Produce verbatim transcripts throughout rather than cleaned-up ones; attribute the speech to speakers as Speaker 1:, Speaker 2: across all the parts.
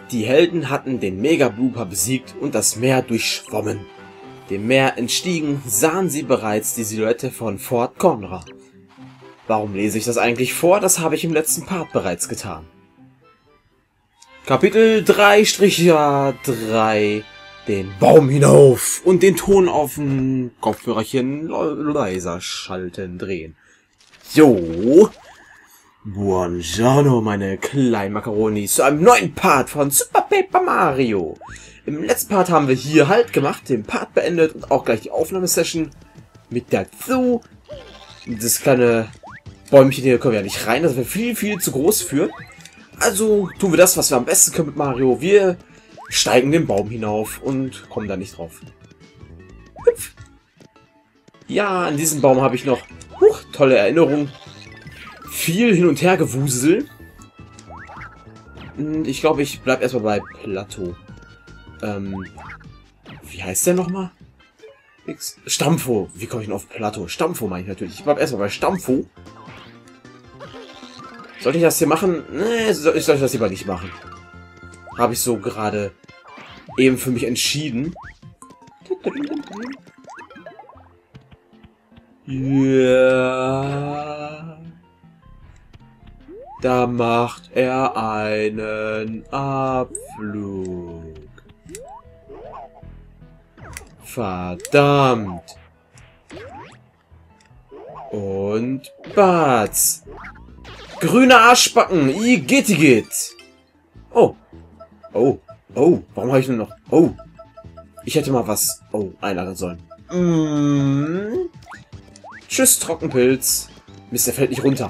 Speaker 1: Die Helden hatten den Mega Blooper besiegt und das Meer durchschwommen. Dem Meer entstiegen sahen sie bereits die Silhouette von Fort Conra. Warum lese ich das eigentlich vor? Das habe ich im letzten Part bereits getan. Kapitel drei drei. Den Baum hinauf und den Ton auf dem Kopfhörerchen leiser schalten, drehen. Jo! Buongiorno, meine kleinen Makaronis, zu einem neuen Part von Super Paper Mario. Im letzten Part haben wir hier Halt gemacht, den Part beendet und auch gleich die Aufnahmesession mit dazu. Das kleine Bäumchen hier können wir ja nicht rein, das wäre viel, viel zu groß für. Also tun wir das, was wir am besten können mit Mario. Wir steigen den Baum hinauf und kommen da nicht drauf. Hüpf. Ja, an diesem Baum habe ich noch huch, tolle Erinnerungen. Viel hin und her gewusel. Und ich glaube, ich bleibe erstmal bei Plateau. Ähm, wie heißt der nochmal? Stampfo. Wie komme ich denn auf Plateau? Stampfo meine ich natürlich. Ich bleibe erstmal bei Stampfo. Sollte ich das hier machen? Nee, ich sollte das lieber nicht machen. Habe ich so gerade eben für mich entschieden. Ja. Da macht er einen Abflug. Verdammt. Und Batz. Grüne Arschbacken. Igitigit. Oh. Oh. Oh. Warum habe ich nur noch... Oh. Ich hätte mal was... Oh, einlagern sollen. Mm. Tschüss, Trockenpilz. Mist, der fällt nicht runter.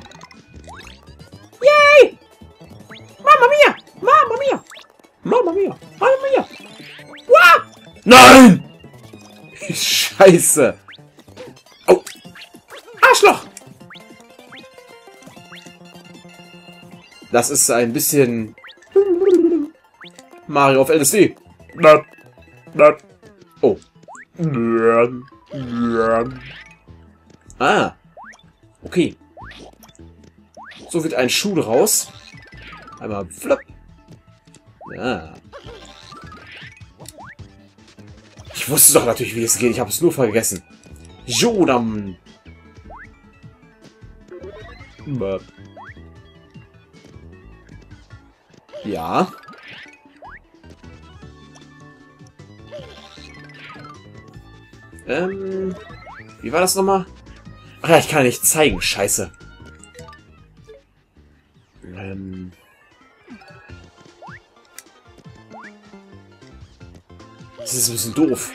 Speaker 1: Yay! Mama mia! Mama mia! Mama mia! Mama mia! Wow! Nein! Scheiße! Oh! Arschloch! Das ist ein bisschen... Mario auf L S D. Oh. Ah. Okay. So wird ein Schuh raus. Einmal flop. Ja. Ich wusste doch natürlich, wie es geht. Ich habe es nur vergessen. Jodam. Ja. Ähm. Wie war das nochmal? Ach ja, ich kann nicht zeigen. Scheiße. Ähm. Das ist ein bisschen doof.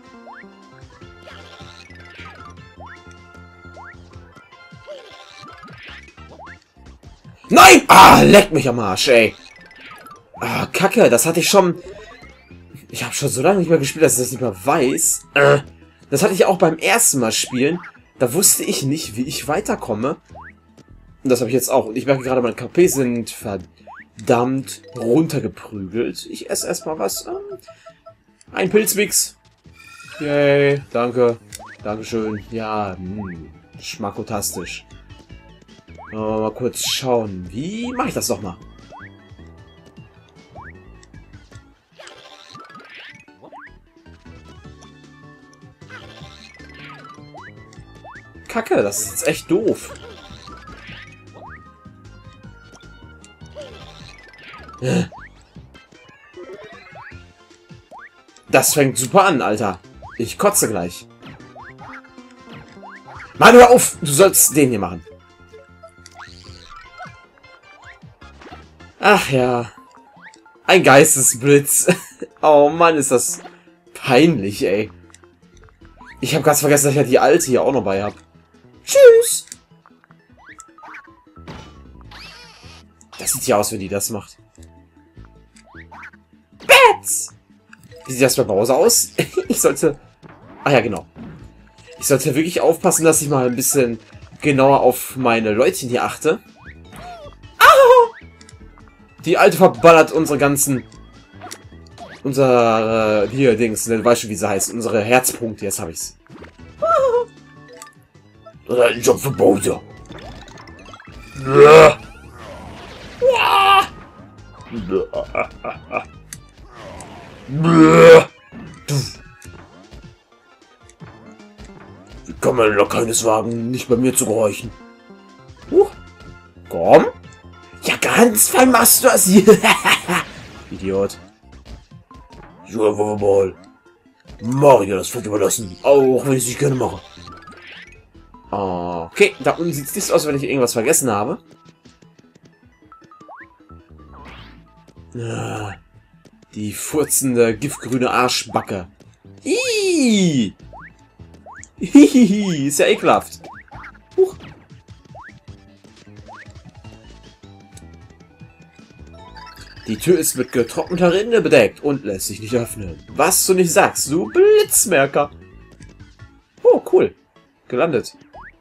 Speaker 1: Nein! Ah, leck mich am Arsch, ey. Ah, Kacke, das hatte ich schon... Ich habe schon so lange nicht mehr gespielt, dass ich das nicht mehr weiß. Äh, das hatte ich auch beim ersten Mal spielen. Da wusste ich nicht, wie ich weiterkomme. Und das habe ich jetzt auch. Und ich merke gerade, meine K P sind verdammt runtergeprügelt. Ich esse erstmal was. Ähm, ein Pilzmix. Yay, danke. Dankeschön. Ja, mh, schmackotastisch. Oh, mal kurz schauen. Wie mache ich das nochmal? Kacke, das ist jetzt echt doof. Das fängt super an, Alter. Ich kotze gleich. Mann, hör auf! Du sollst den hier machen. Ach ja. Ein Geistesblitz. Oh Mann, ist das peinlich, ey. Ich habe ganz vergessen, dass ich ja die alte hier auch noch bei habe. Tschüss! Das sieht ja aus, wenn die das macht. Bats! Wie sieht das bei Bowser aus? Ich sollte... Ah ja, genau. Ich sollte wirklich aufpassen, dass ich mal ein bisschen genauer auf meine Leutchen hier achte. Ah! Die alte verballert unsere ganzen... Unser... Äh, hier, Dings, ne, weißt du, wie sie heißt? Unsere Herzpunkte, jetzt habe ich's. Das ist ein Job für Bowser. Ja. Wie kann man doch keines wagen, nicht bei mir zu gehorchen? Uh, komm. Ja, ganz fein machst du das hier. Idiot. Ja, mal. Mario das Feld überlassen. Auch wenn ich es nicht gerne mache. Okay, da unten sieht es nicht aus, wenn ich irgendwas vergessen habe. Die furzende, giftgrüne Arschbacke. Hihihi. Hihihi, ist ja ekelhaft. Huch. Die Tür ist mit getrockneter Rinde bedeckt und lässt sich nicht öffnen. Was du nicht sagst, du Blitzmerker. Oh, cool. Gelandet.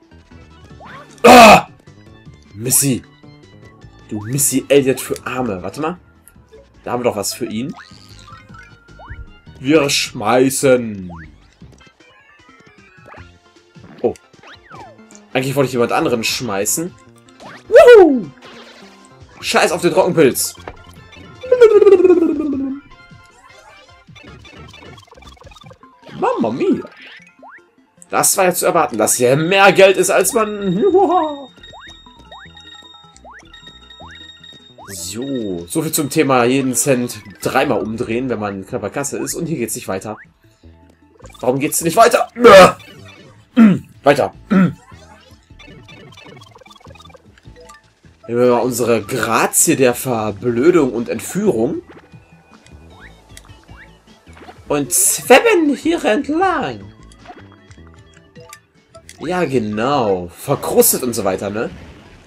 Speaker 1: Ah! Missy. Du Missy Elliott für Arme. Warte mal. Da haben wir doch was für ihn. Wir schmeißen. Oh. Eigentlich wollte ich jemand anderen schmeißen. Wuhu! Scheiß auf den Trockenpilz. Mamma mia. Das war ja zu erwarten, dass hier mehr Geld ist, als man... So, so viel zum Thema jeden Cent dreimal umdrehen, wenn man knapp bei Kasse ist. Und hier geht's nicht weiter. Warum geht's nicht weiter? Weiter. Nehmen wir mal unsere Grazie der Verblödung und Entführung. Und zwemmen hier entlang. Ja, genau. Verkrustet und so weiter, ne?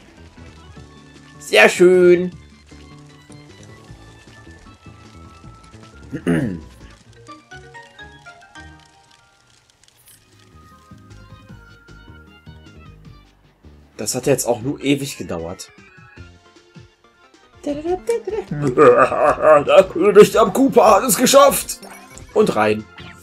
Speaker 1: Sehr schön. Das hat jetzt auch nur ewig gedauert. Der König am Cooper hat es geschafft. Und rein.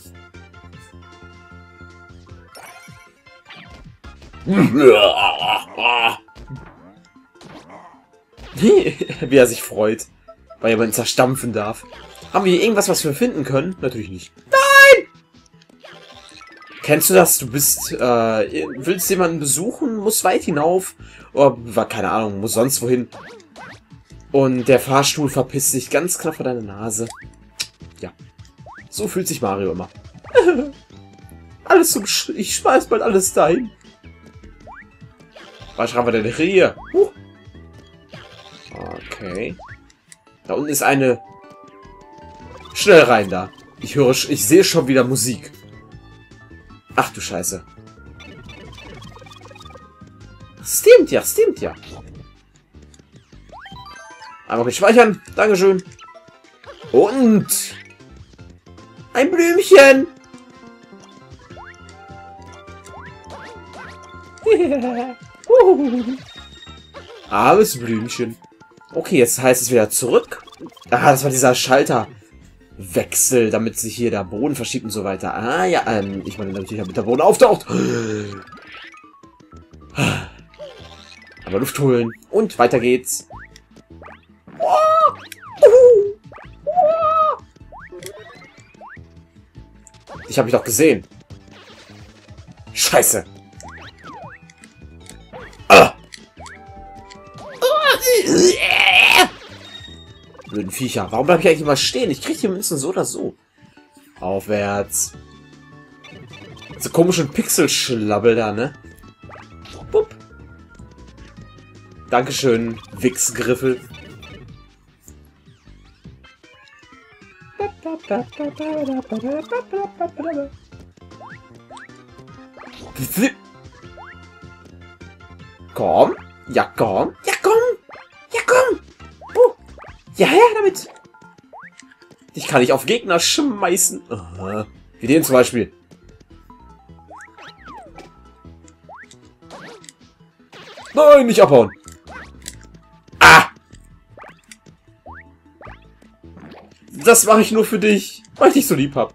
Speaker 1: Wie er sich freut, weil er mal zerstampfen darf. Haben wir hier irgendwas, was wir finden können? Natürlich nicht. Nein! Kennst du das? Du bist, äh, willst jemanden besuchen, musst weit hinauf, oder, keine Ahnung, muss sonst wohin. Und der Fahrstuhl verpisst sich ganz knapp vor deine Nase. Ja. So fühlt sich Mario immer. Alles zum Sch Ich schmeiß bald alles dahin. Was schreiben wir denn hier? Huh. Okay. Da unten ist eine... Schnell rein da. Ich höre... Ich sehe schon wieder Musik. Ach du Scheiße. Stimmt ja, stimmt ja. Einmal mit speichern. Dankeschön. Und... ein Blümchen. Armes Blümchen. Okay, jetzt heißt es wieder zurück. Ah, das war dieser Schalterwechsel, damit sich hier der Boden verschiebt und so weiter. Ah, ja, ähm, ich meine natürlich, damit der Boden auftaucht. Aber Luft holen. Und weiter geht's. Ich habe mich doch gesehen. Scheiße. Ah. Blöden Viecher. Warum bleibe ich eigentlich immer stehen? Ich kriege die Münzen so oder so. Aufwärts. Diese komischen Pixelschlabbel da, ne? Bup. Dankeschön, Wichsgriffel. Komm. Ja, komm. Ja, komm. Ja, komm. Oh. Ja, her damit. Ich kann nicht auf Gegner schmeißen. Aha. Wie den zum Beispiel. Nein, nicht abhauen. Ah. Das mache ich nur für dich, weil ich dich so lieb hab.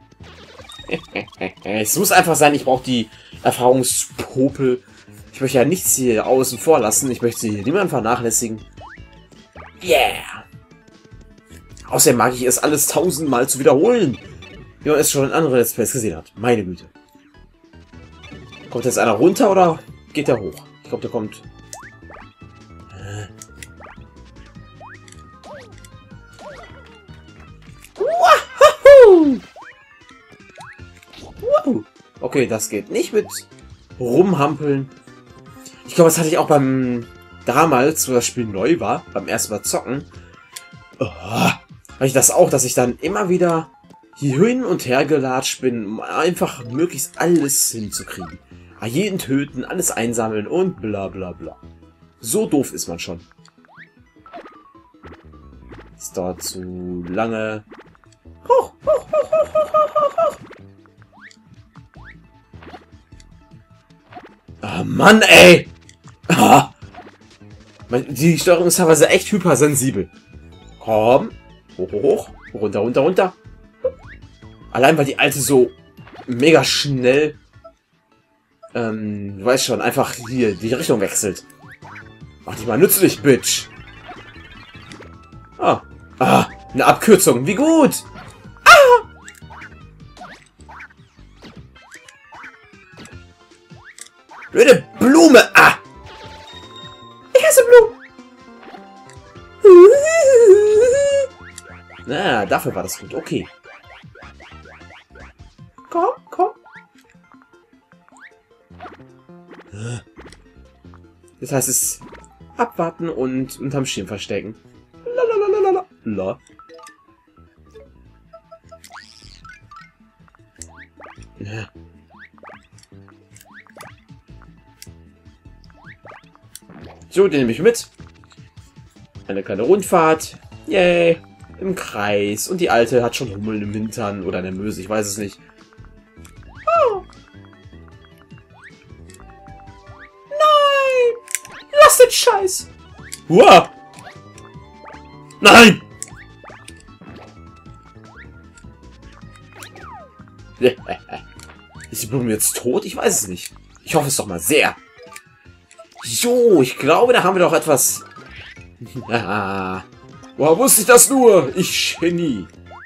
Speaker 1: Es muss einfach sein, ich brauche die Erfahrungspopel. Ich möchte ja nichts hier außen vor lassen. Ich möchte hier niemanden vernachlässigen. Yeah! Außerdem mag ich es, alles tausendmal zu wiederholen. Wie man es schon in anderen Let's Plays gesehen hat. Meine Güte. Kommt jetzt einer runter oder geht der hoch? Ich glaube, der kommt... Okay, das geht nicht mit rumhampeln. Ich glaube, das hatte ich auch beim damals, wo das Spiel neu war, beim ersten Mal zocken. Oh, hatte ich das auch, dass ich dann immer wieder hier hin und her gelatscht bin, um einfach möglichst alles hinzukriegen. Jeden töten, alles einsammeln und bla bla bla. So doof ist man schon. Es dauert zu lange. Hoch, hoch, hoch, hoch, hoch, hoch, hoch. Ah, Mann, ey! Ah. Die Steuerung ist teilweise echt hypersensibel. Komm. Hoch, hoch, hoch. Runter, runter, runter. Allein weil die alte so mega schnell, ähm, du weißt schon, einfach hier die Richtung wechselt. Mach dich mal nützlich, Bitch. Ah. Ah, eine Abkürzung. Wie gut. Ah! Blöde Blume. Ah. Ich hasse Blumen. Na, dafür war das gut. Okay. Komm, komm. Das heißt, es abwarten und unterm Schirm verstecken. Lalalala. La. Ja. So, den nehme ich mit. Eine kleine Rundfahrt. Yay. Im Kreis. Und die Alte hat schon Hummeln im Hintern oder eine Möse, ich weiß es nicht. Oh. Nein! Lass den Scheiß! Uah. Nein! Ist die Blume jetzt tot? Ich weiß es nicht. Ich hoffe es doch mal sehr. Jo, ich glaube, da haben wir doch etwas... Woher wusste ich das nur? Ich Genie.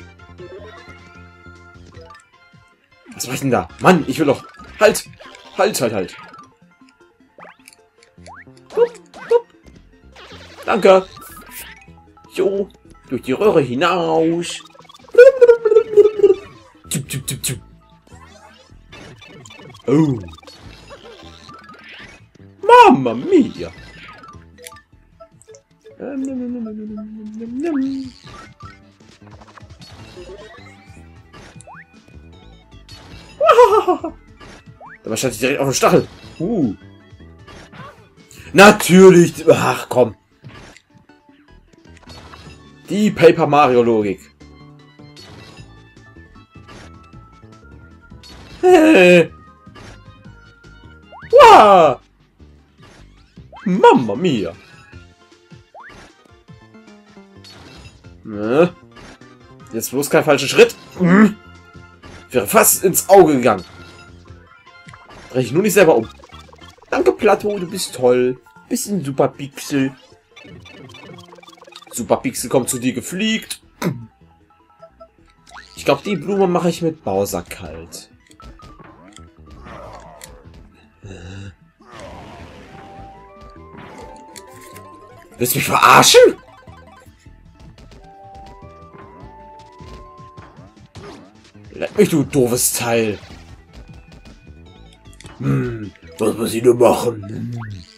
Speaker 1: Was war ich denn da? Mann, ich will doch... Halt! Halt, halt, halt. Hup, hup. Danke. Jo, durch die Röhre hinaus. Oh. Mamma mia. Dabei stand ich direkt auf den Stachel. Uh. Natürlich. Ach komm. Die Paper Mario Logik. Hey. Wow. Mamma mia. Ne? Jetzt bloß kein falscher Schritt. Hm. Wäre fast ins Auge gegangen. Dreh ich nur nicht selber um. Danke, Plateau, du bist toll. Bisschen Super Pixel. Super Pixel kommt zu dir gefliegt. Ich glaube, die Blume mache ich mit Bowser kalt. Willst du mich verarschen? Leck mich, du doofes Teil. Hm, was muss ich nur machen?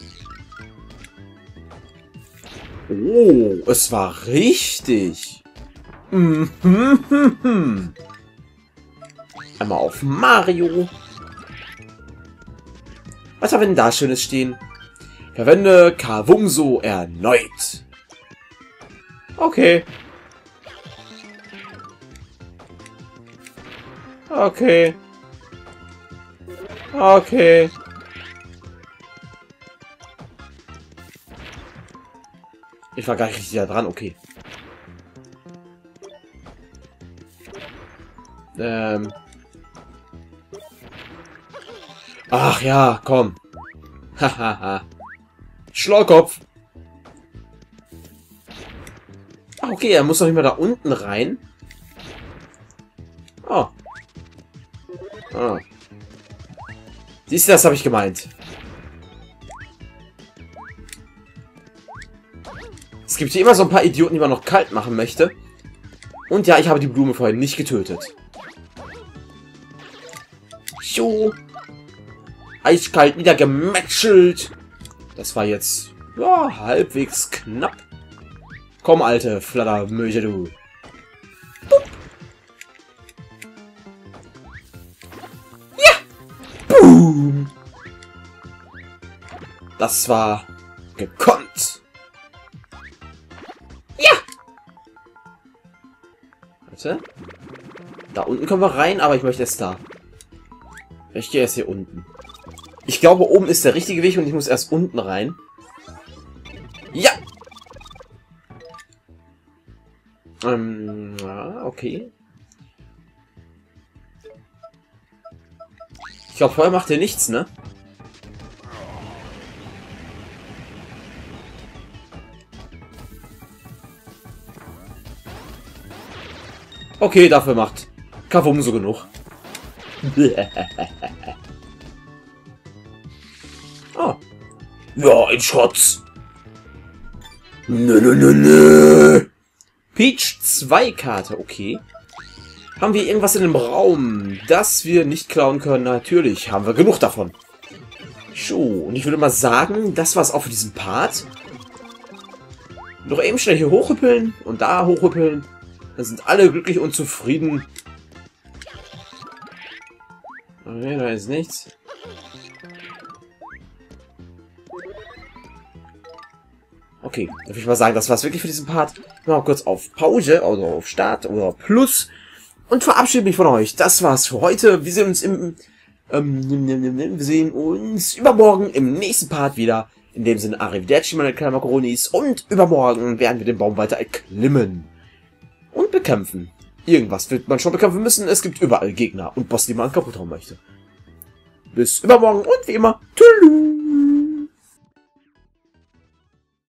Speaker 1: Oh, es war richtig. Hm, hm, hm, hm. Einmal auf Mario. Was haben wir denn da Schönes stehen? Verwende Kavumso erneut. Okay. Okay. Okay. Ich war gar nicht richtig da dran, okay. Ähm. Ach ja, komm. Hahaha. Schlaukopf. Au. Okay, er muss doch nicht mehr da unten rein. Oh. Ah. Siehst du, das habe ich gemeint. Es gibt hier immer so ein paar Idioten, die man noch kalt machen möchte. Und ja, ich habe die Blume vorhin nicht getötet. So. Eiskalt niedergematschelt. Das war jetzt, ja, halbwegs knapp. Komm, alte Flattermöche, du. Bup. Ja. Boom. Das war gekonnt. Ja. Warte. Da unten kommen wir rein, aber ich möchte erst da. Ich gehe erst hier unten. Ich glaube, oben ist der richtige Weg und ich muss erst unten rein. Ja! Ähm, ja, okay. Ich glaube, vorher macht er nichts, ne? Okay, dafür macht Kavum so genug. Oh. Ja, ein Schrotz. Nö, nö, nö, nö. Peach zwei Karte, okay. Haben wir irgendwas in dem Raum, das wir nicht klauen können? Natürlich, haben wir genug davon. So, und ich würde mal sagen, das war's auch für diesen Part. Noch eben schnell hier hochhüppeln und da hochhüppeln. Dann sind alle glücklich und zufrieden. Okay, da ist nichts. Okay, dann würde ich mal sagen, das war's wirklich für diesen Part. Ich mache kurz auf Pause, also auf Start oder Plus. Und verabschiede mich von euch. Das war's für heute. Wir sehen uns im... Ähm, wir sehen uns übermorgen im nächsten Part wieder. In dem Sinne, Arrivederci, meine kleinen Makaronis. Und übermorgen werden wir den Baum weiter erklimmen. Und bekämpfen. Irgendwas wird man schon bekämpfen müssen. Es gibt überall Gegner und Boss, die man kaputt hauen möchte. Bis übermorgen und wie immer, tschüss.